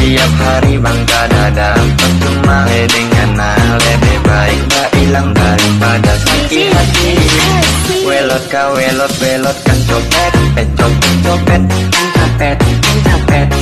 Tiap hari bangga dada, percuma dengan lebih baik gak hilang daripada sakit hati. Welot ka welot, welot kan copet, copet, copet, copet, copet.